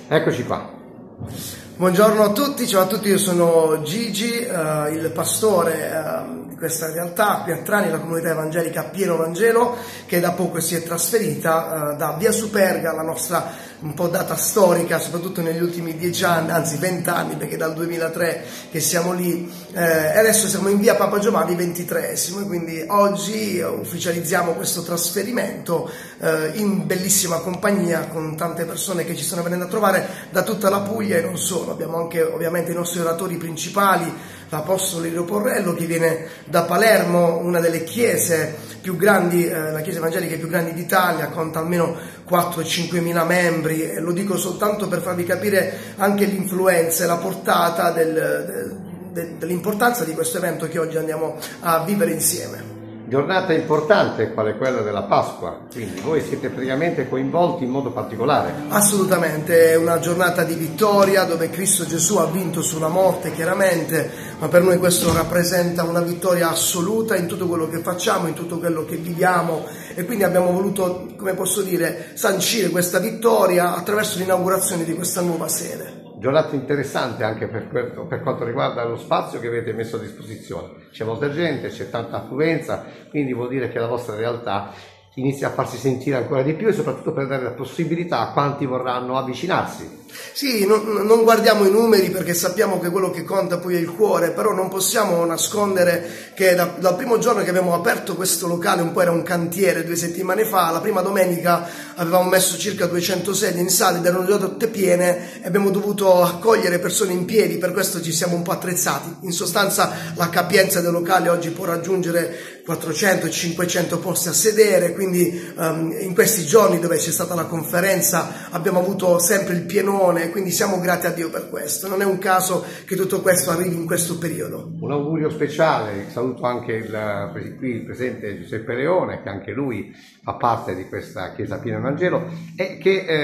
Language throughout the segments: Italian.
Eccoci qua. Buongiorno a tutti, ciao a tutti, io sono Gigi, il pastore di questa realtà qui a Trani, la comunità evangelica Pieno Vangelo, che da poco si è trasferita da Via Superga, la nostra un po' data storica, soprattutto negli ultimi 10 anni, anzi 20 anni, perché dal 2003 che siamo lì, e adesso siamo in Via Papa Giovanni XXIII, e quindi oggi ufficializziamo questo trasferimento in bellissima compagnia con tante persone che ci stanno venendo a trovare da tutta la Puglia e non solo. Abbiamo anche ovviamente i nostri oratori principali, l'Apostolo Lirio Porrello, che viene da Palermo, una delle chiese più grandi, la chiesa evangelica più grandi d'Italia, conta almeno 4-5 mila membri, e lo dico soltanto per farvi capire anche l'influenza e la portata dell'importanza di questo evento che oggi andiamo a vivere insieme. Giornata importante quale quella della Pasqua, quindi voi siete praticamente coinvolti in modo particolare. Assolutamente, è una giornata di vittoria dove Cristo Gesù ha vinto sulla morte, chiaramente, ma per noi questo rappresenta una vittoria assoluta in tutto quello che facciamo, in tutto quello che viviamo, e quindi abbiamo voluto, come posso dire, sancire questa vittoria attraverso l'inaugurazione di questa nuova sede. Giornata interessante anche per quanto riguarda lo spazio che avete messo a disposizione. C'è molta gente, c'è tanta affluenza, quindi vuol dire che la vostra realtà inizia a farsi sentire ancora di più, e soprattutto per dare la possibilità a quanti vorranno avvicinarsi. Sì, non guardiamo i numeri, perché sappiamo che quello che conta poi è il cuore, però non possiamo nascondere che dal primo giorno che abbiamo aperto questo locale, un po' era un cantiere, 2 settimane fa, la prima domenica avevamo messo circa 200 sedie in sala ed erano già tutte piene, e abbiamo dovuto accogliere persone in piedi, per questo ci siamo un po' attrezzati. In sostanza la capienza del locale oggi può raggiungere 400-500 posti a sedere, quindi in questi giorni dove c'è stata la conferenza abbiamo avuto sempre il pienone, quindi siamo grati a Dio per questo. Non è un caso che tutto questo arrivi in questo periodo. Un augurio speciale, saluto anche il presente Giuseppe Leone, che anche lui fa parte di questa Chiesa Pieno Vangelo, e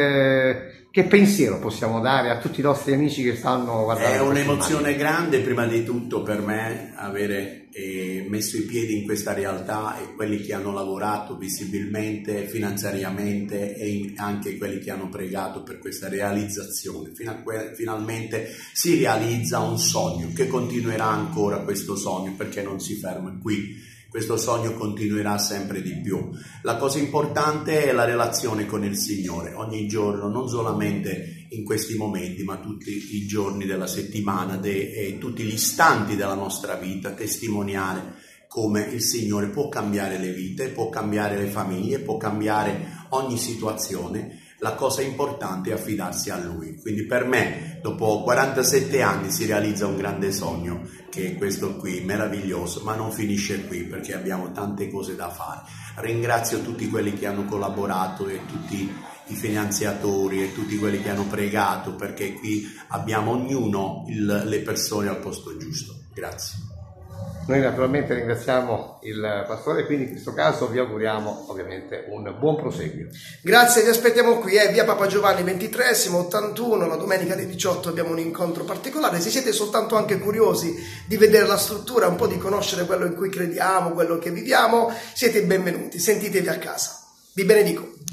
che pensiero possiamo dare a tutti i nostri amici che stanno guardando? È un'emozione grande, prima di tutto per me, avere messo i piedi in questa realtà, e quelli che hanno lavorato visibilmente, finanziariamente, e anche quelli che hanno pregato per questa realizzazione. Finalmente si realizza un sogno, che continuerà ancora questo sogno, perché non si ferma qui. Questo sogno continuerà sempre di più. La cosa importante è la relazione con il Signore, ogni giorno, non solamente in questi momenti, ma tutti i giorni della settimana e tutti gli istanti della nostra vita, testimoniare come il Signore può cambiare le vite, può cambiare le famiglie, può cambiare ogni situazione. La cosa importante è affidarsi a Lui. Quindi per me, dopo 47 anni, si realizza un grande sogno, che è questo qui, meraviglioso, ma non finisce qui, perché abbiamo tante cose da fare. Ringrazio tutti quelli che hanno collaborato, e tutti i finanziatori, e tutti quelli che hanno pregato, perché qui abbiamo ognuno le persone al posto giusto. Grazie. Noi naturalmente ringraziamo il pastore, e quindi in questo caso vi auguriamo ovviamente un buon proseguio. Grazie, vi aspettiamo qui, Via Papa Giovanni XXIII, 81, la domenica dei 18 abbiamo un incontro particolare. Se siete soltanto anche curiosi di vedere la struttura, un po' di conoscere quello in cui crediamo, quello che viviamo, siete benvenuti, sentitevi a casa. Vi benedico.